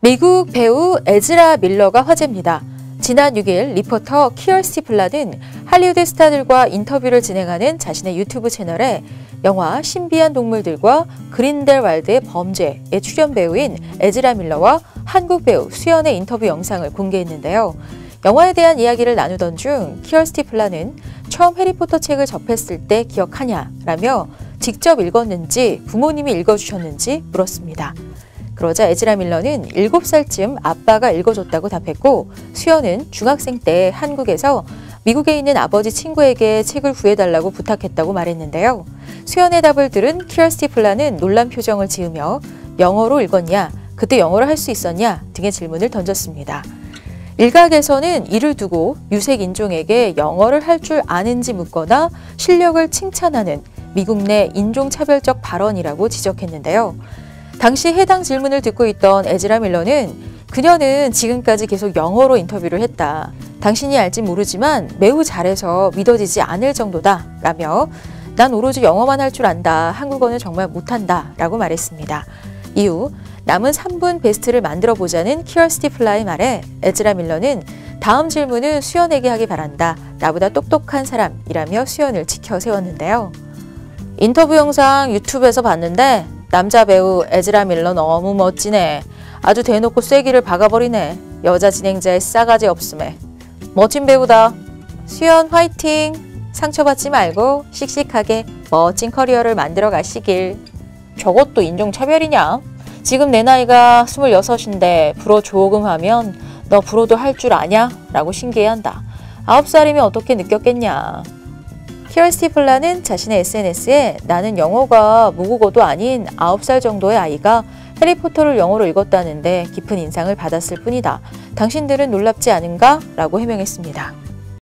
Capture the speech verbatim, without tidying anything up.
미국 배우 에즈라 밀러가 화제입니다. 지난 육 일 리포터 키어스티 플란은 할리우드 스타들과 인터뷰를 진행하는 자신의 유튜브 채널에 영화 신비한 동물들과 그린델왈드의 범죄의 출연 배우인 에즈라 밀러와 한국 배우 수연의 인터뷰 영상을 공개했는데요. 영화에 대한 이야기를 나누던 중 키어스티 플란은 처음 해리포터 책을 접했을 때 기억하냐라며 직접 읽었는지 부모님이 읽어주셨는지 물었습니다. 그러자 에즈라 밀러는 일곱 살쯤 아빠가 읽어줬다고 답했고, 수연은 중학생 때 한국에서 미국에 있는 아버지 친구에게 책을 구해달라고 부탁했다고 말했는데요. 수연의 답을 들은 키어스티 플란은 놀란 표정을 지으며 영어로 읽었냐, 그때 영어를 할 수 있었냐 등의 질문을 던졌습니다. 일각에서는 이를 두고 유색 인종에게 영어를 할 줄 아는지 묻거나 실력을 칭찬하는 미국 내 인종차별적 발언이라고 지적했는데요. 당시 해당 질문을 듣고 있던 에즈라 밀러는 그녀는 지금까지 계속 영어로 인터뷰를 했다. 당신이 알진 모르지만 매우 잘해서 믿어지지 않을 정도다 라며 난 오로지 영어만 할 줄 안다. 한국어는 정말 못한다 라고 말했습니다. 이후 남은 삼 분 베스트를 만들어 보자는 키어스티 플란의 말에 에즈라 밀러는 다음 질문은 수연에게 하기 바란다. 나보다 똑똑한 사람이라며 수연을 지켜 세웠는데요. 인터뷰 영상 유튜브에서 봤는데 남자 배우 에즈라 밀러 너무 멋지네. 아주 대놓고 쐐기를 박아버리네. 여자 진행자의 싸가지 없음에. 멋진 배우다. 수연 화이팅! 상처받지 말고 씩씩하게 멋진 커리어를 만들어 가시길. 저것도 인종차별이냐? 지금 내 나이가 스물여섯인데 불어 조금 하면 너 불어도 할 줄 아냐? 라고 신기해한다. 아홉 살이면 어떻게 느꼈겠냐? 키어스티 플란은 자신의 에스엔에스에 나는 영어가 모국어도 아닌 아홉 살 정도의 아이가 해리포터를 영어로 읽었다는데 깊은 인상을 받았을 뿐이다. 당신들은 놀랍지 않은가? 라고 해명했습니다.